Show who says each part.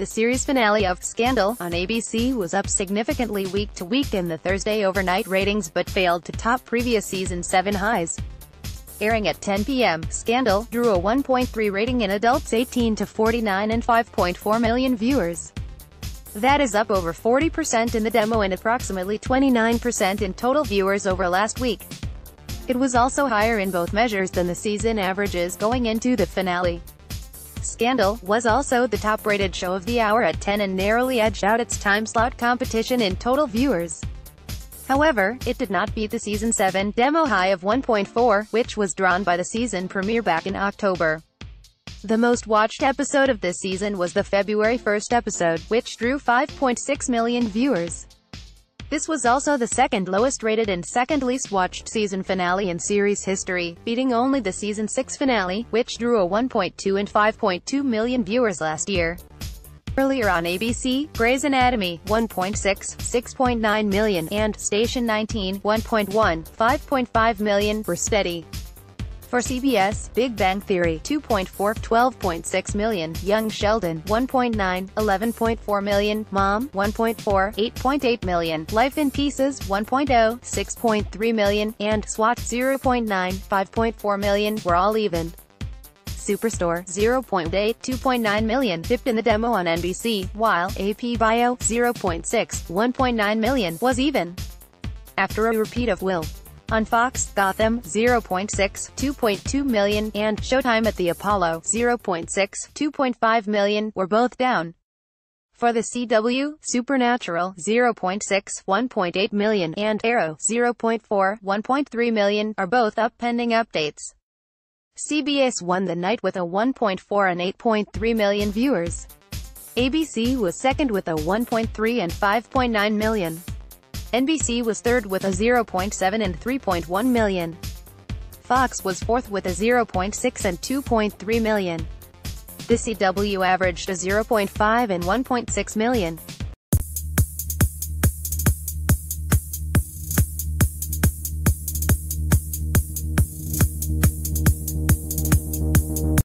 Speaker 1: The series finale of Scandal on ABC was up significantly week to week in the Thursday overnight ratings but failed to top previous season 7 highs. Airing at 10 p.m., Scandal drew a 1.3 rating in adults 18 to 49 and 5.4 million viewers. That is up over 40% in the demo and approximately 29% in total viewers over last week. It was also higher in both measures than the season averages going into the finale. Scandal was also the top-rated show of the hour at 10 and narrowly edged out its time-slot competition in total viewers. However, it did not beat the season 7 demo high of 1.4, which was drawn by the season premiere back in October. The most watched episode of this season was the February 1st episode, which drew 5.6 million viewers. This was also the second lowest rated and second least watched season finale in series history, beating only the season 6 finale, which drew a 1.2 and 5.2 million viewers last year. Earlier on ABC, Grey's Anatomy, 1.6, 6.9 million, and Station 19, 1.1, 5.5 million, were steady. For CBS, Big Bang Theory, 2.4, 12.6 million, Young Sheldon, 1.9, 11.4 million, Mom, 1.4, 8.8 million, Life in Pieces, 1.0, 6.3 million, and SWAT, 0.9, 5.4 million, were all even. Superstore, 0.8, 2.9 million, dipped in the demo on NBC, while AP Bio, 0.6, 1.9 million, was even. After a repeat of Will. On Fox, Gotham, 0.6, 2.2 million, and Showtime at the Apollo, 0.6, 2.5 million, were both down. For the CW, Supernatural, 0.6, 1.8 million, and Arrow, 0.4, 1.3 million, are both up pending updates. CBS won the night with a 1.4 and 8.3 million viewers. ABC was second with a 1.3 and 5.9 million. NBC was third with a 0.7 and 3.1 million. Fox was fourth with a 0.6 and 2.3 million. The CW averaged a 0.5 and 1.6 million.